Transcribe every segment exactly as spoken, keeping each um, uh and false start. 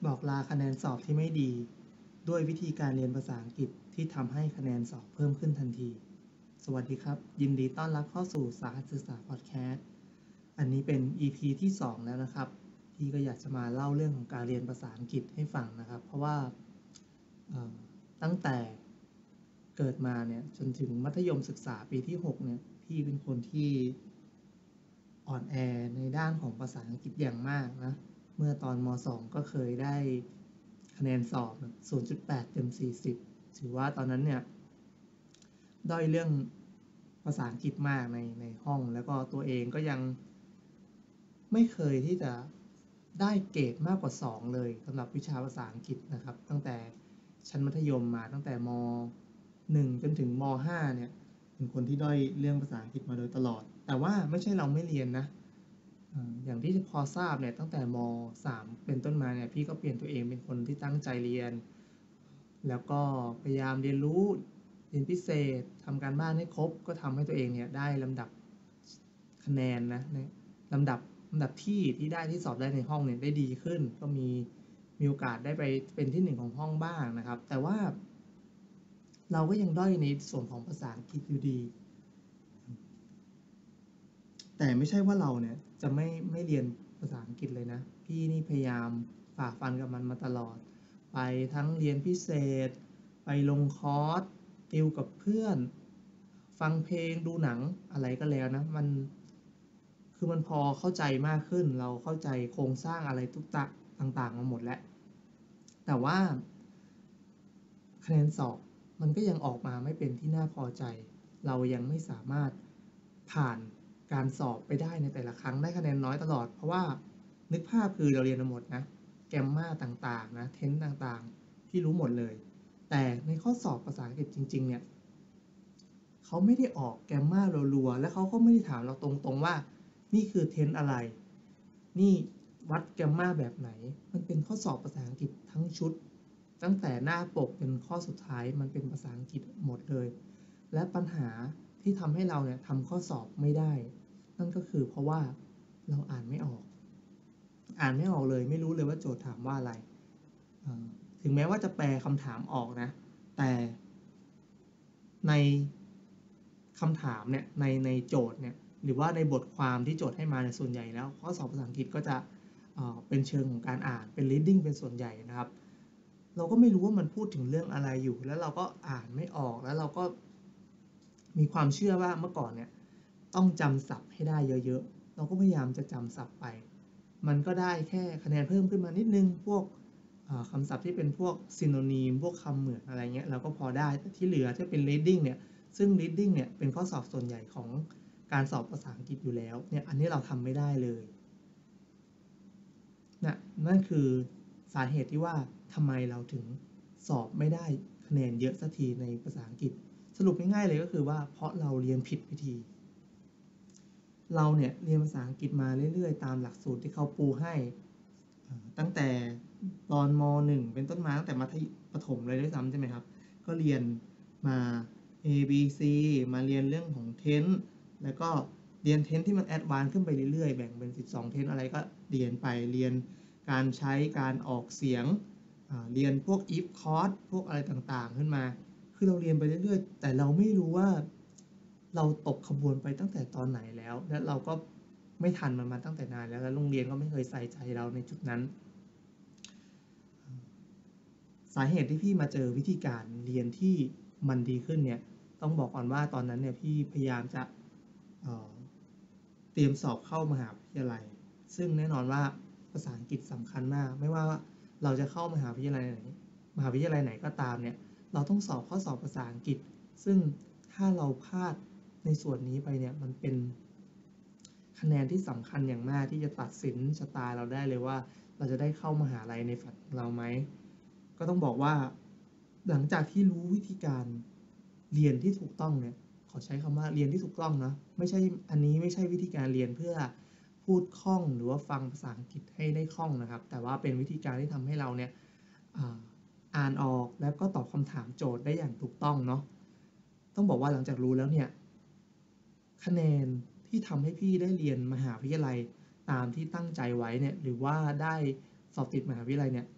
บอกลาคะแนนสอบที่ไม่ดีด้วยวิธีการเรียนภาษาอังกฤษที่ทำให้คะแนนสอบเพิ่มขึ้นทันทีสวัสดีครับยินดีต้อนรับเข้าสู่สาหัสศึกษาพอดแคสต์อันนี้เป็น อี พี ที่สองแล้วนะครับพี่ก็อยากจะมาเล่าเรื่องของการเรียนภาษาอังกฤษให้ฟังนะครับเพราะว่าตั้งแต่เกิดมาเนี่ยจนถึงมัธยมศึกษาปีที่หกเนี่ยพี่เป็นคนที่อ่อนแอในด้านของภาษาอังกฤษอย่างมากนะเมื่อตอนม สอง ก็เคยได้คะแนนสอบ ศูนย์จุดแปด เต็ม สี่สิบ ถือว่าตอนนั้นเนี่ยด้อยเรื่องภาษาอังกฤษมากในในห้องแล้วก็ตัวเองก็ยังไม่เคยที่จะได้เกรดมากกว่าสองเลยสำหรับวิชาภาษาอังกฤษนะครับตั้งแต่ชั้นมัธยมมาตั้งแต่ม หนึ่ง จนถึงม ห้า เนี่ยเป็นคนที่ด้อยเรื่องภาษาอังกฤษมาโดยตลอดแต่ว่าไม่ใช่เราไม่เรียนนะอย่างที่พอทราบเนี่ยตั้งแต่ม สาม เป็นต้นมาเนี่ยพี่ก็เปลี่ยนตัวเองเป็นคนที่ตั้งใจเรียนแล้วก็พยายามเรียนรู้เรียนพิเศษทำการบ้านให้ครบก็ทำให้ตัวเองเนี่ยได้ลำดับคะแนนนะในลำดับลำดับที่ที่ได้ที่สอบได้ในห้องเนี่ยได้ดีขึ้นก็มีมีโอกาสได้ไปเป็นที่หนึ่งของห้องบ้างนะครับแต่ว่าเราก็ยังด้อยในส่วนของภาษาอังกฤษอยู่ดีแต่ไม่ใช่ว่าเราเนี่ยจะไม่ไม่เรียนภาษาอังกฤษเลยนะพี่นี่พยายามฝ่าฟันกับมันมาตลอดไปทั้งเรียนพิเศษไปลงคอร์สติวกับเพื่อนฟังเพลงดูหนังอะไรก็แล้วนะมันคือมันพอเข้าใจมากขึ้นเราเข้าใจโครงสร้างอะไรทุกตะต่างๆมาหมดแล้วแต่ว่าคะแนนสอบมันก็ยังออกมาไม่เป็นที่น่าพอใจเรายังไม่สามารถผ่านการสอบไปได้ในแต่ละครั้งได้คะแนนน้อยตลอดเพราะว่านึกภาพคือเราเรียนมาหมดนะแกมมาต่างๆนะเทนส์ต่างๆที่รู้หมดเลยแต่ในข้อสอบภาษาอังกฤษจริงๆเนี่ยเขาไม่ได้ออกแกมมารัวๆและเขาก็ไม่ได้ถามเราตรงๆว่านี่คือเทนส์อะไรนี่วัดแกมมาแบบไหนมันเป็นข้อสอบภาษาอังกฤษทั้งชุดตั้งแต่หน้าปกเป็นข้อสุดท้ายมันเป็นภาษาอังกฤษหมดเลยและปัญหาที่ทำให้เราเนี่ยทำข้อสอบไม่ได้นั่นก็คือเพราะว่าเราอ่านไม่ออกอ่านไม่ออกเลยไม่รู้เลยว่าโจทย์ถามว่าอะไรถึงแม้ว่าจะแปลคำถามออกนะแต่ในคำถามเนี่ยในในโจทย์เนี่ยหรือว่าในบทความที่โจทย์ให้มาในส่วนใหญ่แล้วข้อสอบภาษาอังกฤษก็จะเป็นเชิงของการอ่านเป็น reading เป็นส่วนใหญ่นะครับเราก็ไม่รู้ว่ามันพูดถึงเรื่องอะไรอยู่แล้วเราก็อ่านไม่ออกแล้วเราก็มีความเชื่อว่าเมื่อก่อนเนี่ยต้องจำศัพท์ให้ได้เยอะๆเราก็พยายามจะจำศัพท์ไปมันก็ได้แค่คะแนนเพิ่มขึ้นมานิดนึงพวกคำศัพท์ที่เป็นพวก synonym พวกคำเหมือนอะไรเงี้ยเราก็พอได้แต่ที่เหลือจะเป็น reading เนี่ยซึ่ง reading เนี่ยเป็นข้อสอบส่วนใหญ่ของการสอบภาษาอังกฤษอยู่แล้วเนี่ยอันนี้เราทำไม่ได้เลยนะนั่นคือสาเหตุที่ว่าทำไมเราถึงสอบไม่ได้คะแนนเยอะสักทีในภาษาอังกฤษสรุปง่ายๆเลยก็คือว่าเพราะเราเรียนผิดวิธีเราเนี่ยเรียนภาษาอังกฤษมาเรื่อยๆตามหลักสูตรที่เขาปูให้ตั้งแต่ตอนม หนึ่ง เป็นต้นมาตั้งแต่มัธยมประถมเลยด้วยซ้ำใช่ไหมครับก็เรียนมา A B C มาเรียนเรื่องของ tense แล้วก็เรียน tense ที่มันแอดวานซ์ขึ้นไปเรื่อยๆแบ่งเป็นสิบสอง tense อะไรก็เรียนไปเรียนการใช้การออกเสียงเรียนพวก if clause พวกอะไรต่างๆขึ้นมาคือเราเรียนไปเรื่อยๆแต่เราไม่รู้ว่าเราตกขบวนไปตั้งแต่ตอนไหนแล้วและเราก็ไม่ทันมันมาตั้งแต่นานแล้วแล้วโรงเรียนก็ไม่เคยใส่ใจเราในจุดนั้นสาเหตุที่พี่มาเจอวิธีการเรียนที่มันดีขึ้นเนี่ยต้องบอกก่อนว่าตอนนั้นเนี่ยพี่พยายามจะเอ่อเตรียมสอบเข้ามหาวิทยาลัยซึ่งแน่นอนว่าภาษาอังกฤษสำคัญมากไม่ว่าเราจะเข้ามหาวิทยาลัยไหนมหาวิทยาลัยไหนก็ตามเนี่ยเราต้องสอบข้อสอบภาษาอังกฤษซึ่งถ้าเราพลาดในส่วนนี้ไปเนี่ยมันเป็นคะแนนที่สำคัญอย่างมากที่จะตัดสินชะตาเราได้เลยว่าเราจะได้เข้ามหาลัยในฝันของเราไหมก็ต้องบอกว่าหลังจากที่รู้วิธีการเรียนที่ถูกต้องเนี่ยขอใช้คำว่าเรียนที่ถูกต้องนะไม่ใช่อันนี้ไม่ใช่วิธีการเรียนเพื่อพูดคล่องหรือว่าฟังภาษาอังกฤษให้ได้คล่องนะครับแต่ว่าเป็นวิธีการที่ทำให้เราเนี่ยอ่านออกแล้วก็ตอบคำถามโจทย์ได้อย่างถูกต้องเนาะต้องบอกว่าหลังจากรู้แล้วเนี่ยคะแนนที่ทำให้พี่ได้เรียนมหาวิทยาลัยตามที่ตั้งใจไว้เนี่ยหรือว่าได้สอบติดมหาวิทยาลัยเนี่ย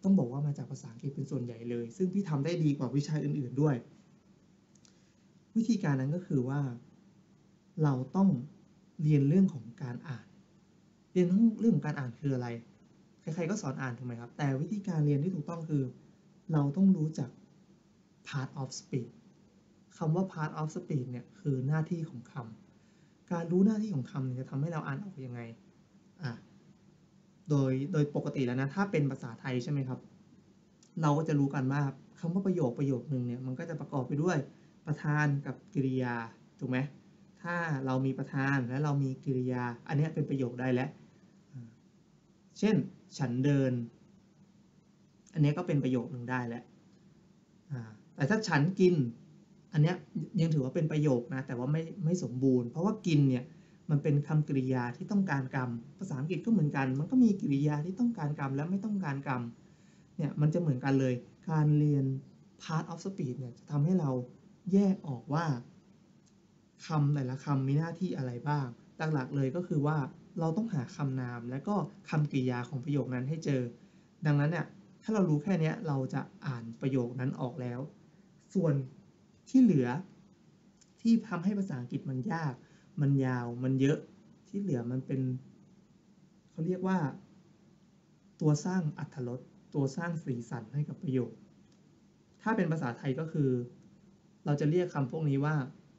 ต้องบอกว่ามาจากภาษาอังกฤษเป็นส่วนใหญ่เลยซึ่งพี่ทำได้ดีกว่าวิชาอื่นๆด้วยวิธีการนั้นก็คือว่าเราต้องเรียนเรื่องของการอ่านเรียนเรื่องของการอ่านคืออะไรใครๆก็สอนอ่านถูกไหมครับแต่วิธีการเรียนที่ถูกต้องคือเราต้องรู้จัก part of speech คำว่า part of speech เนี่ยคือหน้าที่ของคำการรู้หน้าที่ของคำเนี่ยจะทำให้เราอ่านออกยังไงอ่ะโดยโดยปกติแล้วนะถ้าเป็นภาษาไทยใช่ไหมครับเราก็จะรู้กันว่าคำว่าประโยคประโยคนึงเนี่ยมันก็จะประกอบไปด้วยประธานกับกริยาถูกไหมถ้าเรามีประธานและเรามีกริยาอันนี้เป็นประโยคได้แล้วเช่นฉันเดินอันนี้ก็เป็นประโยคนึงได้แล้วแต่ถ้าฉันกินอันนี้ยังถือว่าเป็นประโยคนะแต่ว่าไม่ไม่สมบูรณ์เพราะว่ากินเนี่ยมันเป็นคำกริยาที่ต้องการกรรมภาษาอังกฤษก็เหมือนกันมันก็มีกริยาที่ต้องการกรรมและไม่ต้องการกรรมเนี่ยมันจะเหมือนกันเลยการเรียน part of speech เนี่ยจะทำให้เราแยกออกว่าคำแต่ละคำมีหน้าที่อะไรบ้างหลักๆเลยก็คือว่าเราต้องหาคำนามและก็คำกริยาของประโยคนั้นให้เจอดังนั้นเนี่ยถ้าเรารู้แค่นี้เราจะอ่านประโยคนั้นออกแล้วส่วนที่เหลือที่ทำให้ภาษาอังกฤษมันยากมันยาวมันเยอะที่เหลือมันเป็นเขาเรียกว่าตัวสร้างอรรถรสตัวสร้างสีสันให้กับประโยคถ้าเป็นภาษาไทยก็คือเราจะเรียกคำพวกนี้ว่า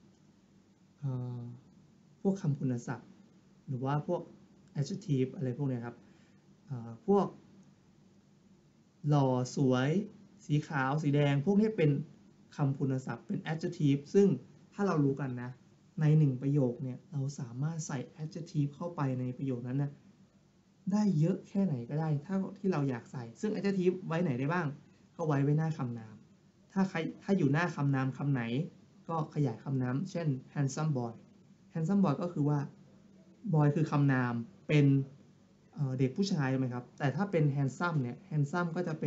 พวกคำคุณศัพท์หรือว่าพวก adjective อะไรพวกนี้ครับพวกหล่อสวยสีขาวสีแดงพวกนี้เป็นคำคุณศัพท์เป็น adjective ซึ่งถ้าเรารู้กันนะในหนึ่งประโยคเนี่ยเราสามารถใส่ adjective เข้าไปในประโยคนั้นนะได้เยอะแค่ไหนก็ได้ถ้าที่เราอยากใส่ซึ่ง adjective ไว้ไหนได้บ้างก็ไว้ไว้หน้าคำนามถ้าใครถ้าอยู่หน้าคำนามคำไหนก็ขยายคำนามเช่น handsome boy handsome boy ก็คือว่า boy คือคำนามเป็นเด็กผู้ชายไหมครับแต่ถ้าเป็น handsome เนี่ย handsome ก็จะเป็น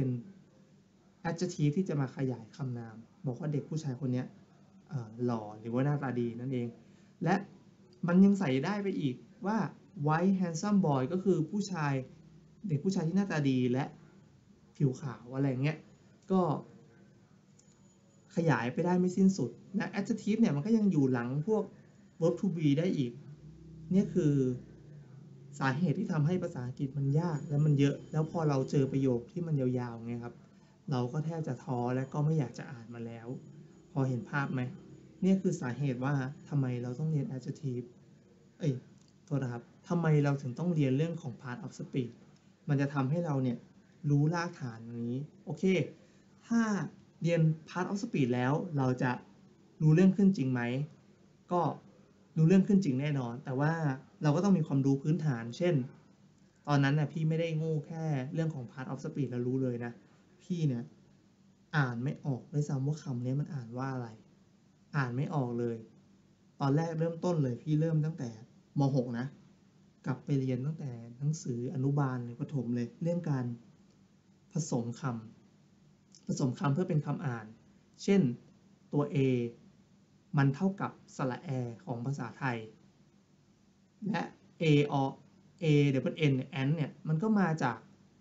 adjective ที่จะมาขยายคำนามบอกว่าเด็กผู้ชายคนนี้หล่อหรือว่าหน้าตาดีนั่นเองและมันยังใส่ได้ไปอีกว่า white handsome boy ก็คือผู้ชายเด็กผู้ชายที่หน้าตาดีและผิวขาวอะไรเงี้ยก็ขยายไปได้ไม่สิ้นสุดและ adjective เนี่ยมันก็ยังอยู่หลังพวก verb to be ได้อีกนี่คือสาเหตุที่ทำให้ภาษาอังกฤษมันยากและมันเยอะแล้วพอเราเจอประโยคที่มันยาวๆไงครับเราก็แทบจะท้อและก็ไม่อยากจะอ่านมันแล้วพอเห็นภาพไหมนี่คือสาเหตุว่าทำไมเราต้องเรียน adjective เอ้ยโทษนะครับทำไมเราถึงต้องเรียนเรื่องของ part of speech มันจะทำให้เราเนี่ยรู้รากฐานนี้โอเคถ้าเรียน part of speech แล้วเราจะรู้เรื่องขึ้นจริงไหมก็รู้เรื่องขึ้นจริงแน่นอนแต่ว่าเราก็ต้องมีความรู้พื้นฐานเช่นตอนนั้นน่ะพี่ไม่ได้โง่แค่เรื่องของ part of speech แล้วรู้เลยนะพี่เนี่ยอ่านไม่ออกด้วยซ้ำว่าคำนี้มันอ่านว่าอะไรอ่านไม่ออกเลยตอนแรกเริ่มต้นเลยพี่เริ่มตั้งแต่ม หก นะกลับไปเรียนตั้งแต่หนังสืออนุบาลหรือประถมเลยเรื่องการผสมคำผสมคำเพื่อเป็นคำอ่านเช่นตัว A มันเท่ากับสระแอของภาษาไทยและ a o a double n เนี่ย ant เนี่ยมันก็มาจาก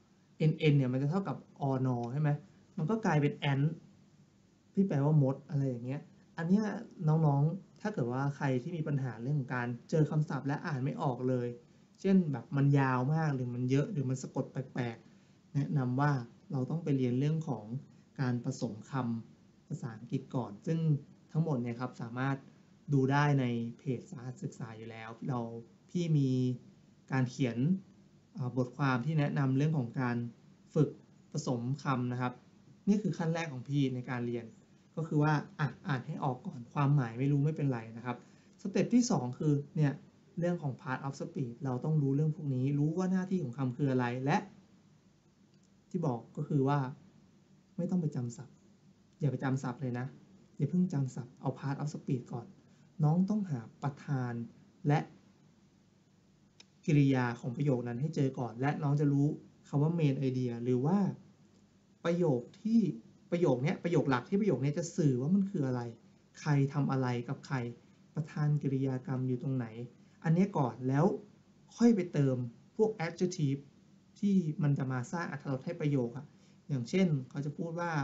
n n เนี่ยมันจะเท่ากับอนอใช่ไหมมันก็กลายเป็น ant ที่แปลว่ามดอะไรอย่างเงี้ยอันนี้น้องๆถ้าเกิดว่าใครที่มีปัญหาเรื่องของการเจอคำศัพท์และอ่านไม่ออกเลยเช่นแบบมันยาวมากหรือมันเยอะหรือมันสะกดแปลกๆแนะนำว่าเราต้องไปเรียนเรื่องของการผสมคำภาษาอังกฤษก่อนซึ่งทั้งหมดเนี่ยครับสามารถดูได้ในเพจสาหัสศึกษาอยู่แล้วเราพี่มีการเขียนบทความที่แนะนำเรื่องของการฝึกผสมคำนะครับนี่คือขั้นแรกของพี่ในการเรียนก็คือว่าอ่ะอ่านให้ออกก่อนความหมายไม่รู้ไม่เป็นไรนะครับสเต็ปที่สองคือเนี่ยเรื่องของ part of speech เราต้องรู้เรื่องพวกนี้รู้ว่าหน้าที่ของคำคืออะไรและที่บอกก็คือว่าไม่ต้องไปจำศัพท์อย่าไปจำศัพท์เลยนะอย่าเพิ่งจำศัพท์เอา part of speech ก่อนน้องต้องหาประธานและกริยาของประโยคนั้นให้เจอก่อนและน้องจะรู้คำว่า main idea หรือว่าประโยคที่ประโยคนี้ประโยคหลักที่ประโยคนี้จะสื่อว่ามันคืออะไรใครทำอะไรกับใครประธานกริยากรรมอยู่ตรงไหนอันนี้ก่อนแล้วค่อยไปเติมพวก adjective ที่มันจะมาสร้างอรรถรสให้ประโยคอะอย่างเช่นเขาจะพูดว่า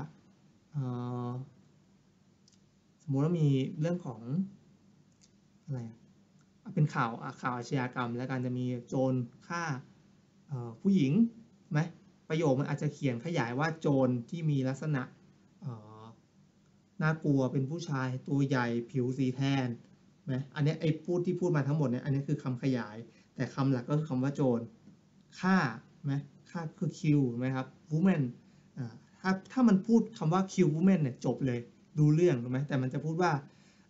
สมมุติว่ามีเรื่องของอะไรเป็นข่าวข่าวอาชญากรรมแล้วกันจะมีโจรฆ่าผู้หญิงไหมประโยคมันอาจจะเขียนขยายว่าโจรที่มีลักษณะน่ากลัวเป็นผู้ชายตัวใหญ่ผิวสีแทนไหมอันนี้ไอ้พูดที่พูดมาทั้งหมดเนี่ยอันนี้คือคำขยายแต่คำหลักก็คือคำว่าโจรฆ่าไหมฆ่าคือ kill ไหมครับ woman ถ้าถ้ามันพูดคำว่า kill woman เนี่ยจบเลยดูเรื่องถูกไหมแต่มันจะพูดว่า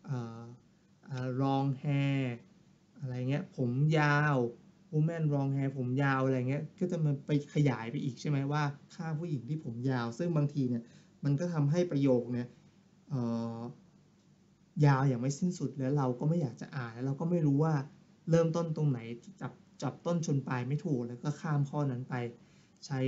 long hair อะไรเงี้ยผมยาว woman long hair ผมยาวอะไรเงี้ยก็จะมันไปขยายไปอีกใช่ไหมว่าฆ่าผู้หญิงที่ผมยาวซึ่งบางทีเนี่ยมันก็ทำให้ประโยคเนี่ยยาวอย่างไม่สิ้นสุดแล้วเราก็ไม่อยากจะอ่านแล้วเราก็ไม่รู้ว่าเริ่มต้นตรงไหนจับจับต้นชนปลายไม่ถูกแล้วก็ข้ามข้อนั้นไปใช้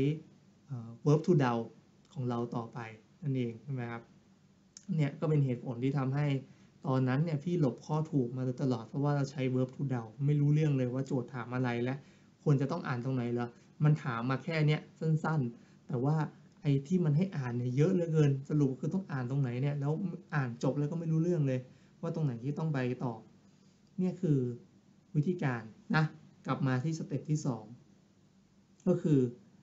verb to dou ของเราต่อไปนั่นเองใช่ไหมครับเนี่ยก็เป็นเหตุผลที่ทำให้ตอนนั้นเนี่ยพี่หลบข้อถูกมาตลอดเพราะว่าเราใช้ verb to dou ไม่รู้เรื่องเลยว่าโจทย์ถามอะไรและควรจะต้องอ่านตรงไหนเหรอมันถามมาแค่เนี้ยสั้นๆแต่ว่าไอ้ที่มันให้อ่านเนี่ยเยอะเหลือเกินสรุปคือต้องอ่านตรงไหนเนี่ยแล้วอ่านจบแล้วก็ไม่รู้เรื่องเลยว่าตรงไหนที่ต้องไปต่อเนี่ยคือวิธีการนะกลับมาที่สเต็ปที่สองก็คือ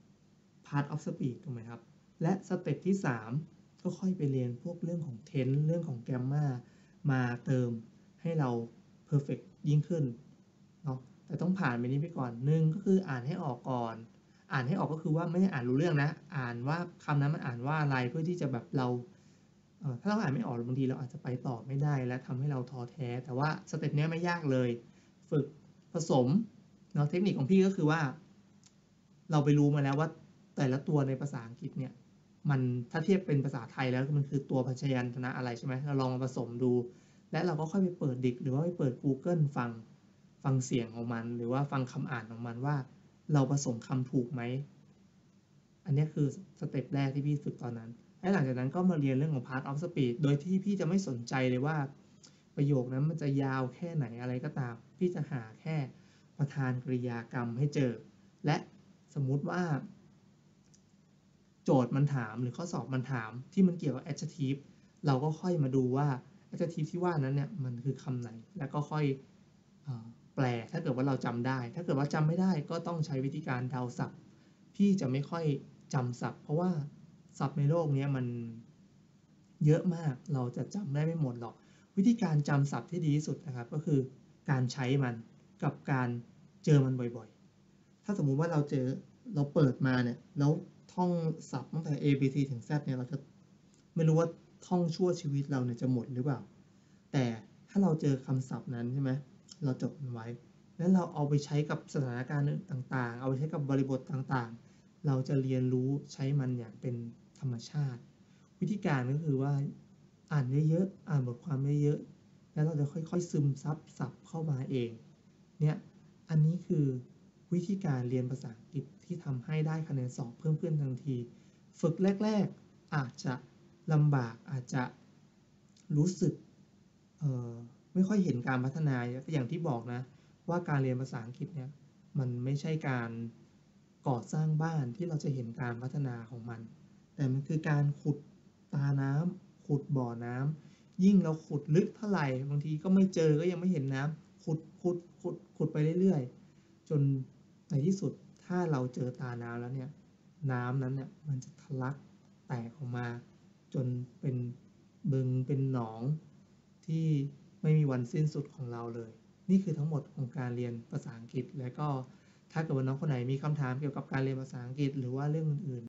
part of speech ถูกไหมครับและสเต็ปที่สามก็ค่อยไปเรียนพวกเรื่องของ tense เรื่องของ grammar มาเติมให้เรา perfect ยิ่งขึ้นเนาะแต่ต้องผ่านไปนี้ไปก่อนหนึ่งก็คืออ่านให้ออกก่อนอ่านให้ออกก็คือว่าไม่ได้อ่านรู้เรื่องนะอ่านว่าคำนั้นมันอ่านว่าอะไรเพื่อที่จะแบบเราถ้าเราอ่านไม่ออกบางทีเราอาจจะไปต่อไม่ได้และทำให้เราท้อแท้แต่ว่าสเต็ปนี้ไม่ยากเลยฝึกผสมเนาะเทคนิคของพี่ก็คือว่าเราไปรู้มาแล้วว่าแต่ละตัวในภาษาอังกฤษเนี่ยมันถ้าเทียบเป็นภาษาไทยแล้วมันคือตัวพยัญชนะอะไรใช่ไหมเราลองมาผสมดูและเราก็ค่อยไปเปิดดิกหรือว่าไปเปิด Google ฟังฟังเสียงของมันหรือว่าฟังคำอ่านของมันว่าเราผสมคำถูกไหมอันนี้คือสเต็ปแรกที่พี่ฝึกตอนนั้นและหลังจากนั้นก็มาเรียนเรื่องของ part of speech โดยที่พี่จะไม่สนใจเลยว่าประโยคนั้นมันจะยาวแค่ไหนอะไรก็ตามพี่จะหาแค่ประธานกริยากรรมให้เจอและสมมุติว่าโจทย์มันถามหรือข้อสอบมันถามที่มันเกี่ยวกับ adjective เราก็ค่อยมาดูว่า adjective ที่ว่านั้นเนี่ยมันคือคำไหนแล้วก็ค่อยแปลถ้าเกิดว่าเราจำได้ถ้าเกิดว่าจำไม่ได้ก็ต้องใช้วิธีการเดาศัพท์พี่จะไม่ค่อยจำศัพท์เพราะว่าศัพท์ในโลกนี้มันเยอะมากเราจะจำได้ไม่หมดหรอกวิธีการจำศัพท์ที่ดีที่สุดนะครับก็คือการใช้มันกับการเจอมันบ่อยๆถ้าสมมุติว่าเราเจอเราเปิดมาเนี่ยแล้วท่องศัพท์ตั้งแต่ A B C ถึง Z เนี่ยเราจะไม่รู้ว่าท่องชั่วชีวิตเราเนี่ยจะหมดหรือเปล่าแต่ถ้าเราเจอคำศัพท์นั้นใช่ไหมเราจดมันไว้แล้วเราเอาไปใช้กับสถานการณ์ต่างๆเอาไปใช้กับบริบทต่างๆเราจะเรียนรู้ใช้มันอย่างเป็นธรรมชาติวิธีการก็คือว่าอ่านเยอะๆอ่านบทความเยอะๆแล้วเราจะค่อยๆซึมซับศัพท์เข้ามาเองเนี่ยอันนี้คือวิธีการเรียนภาษาอังกฤษที่ทำให้ได้คะแนนสอบเพิ่มขึ้นทันทีฝึกแรกๆอาจจะลำบากอาจจะรู้สึกไม่ค่อยเห็นการพัฒนาอย่างที่บอกนะว่าการเรียนภาษาอังกฤษเนี่ยมันไม่ใช่การก่อสร้างบ้านที่เราจะเห็นการพัฒนาของมันแต่มันคือการขุดตาน้ำขุดบ่อน้ำยิ่งเราขุดลึกเท่าไหร่บางทีก็ไม่เจอก็ยังไม่เห็นน้ำขุดขุดขุดขุดไปเรื่อยๆจนในที่สุดถ้าเราเจอตาน้ำแล้วเนี่ยน้ำนั้นเนี่ยมันจะทะลักแตกออกมาจนเป็นบึงเป็นหนองที่ไม่มีวันสิ้นสุดของเราเลยนี่คือทั้งหมดของการเรียนภาษาอังกฤษและก็ถ้าเกิดว่าน้องคนไหนมีคำถามเกี่ยวกับการเรียนภาษาอังกฤษหรือว่าเรื่องอื่นๆ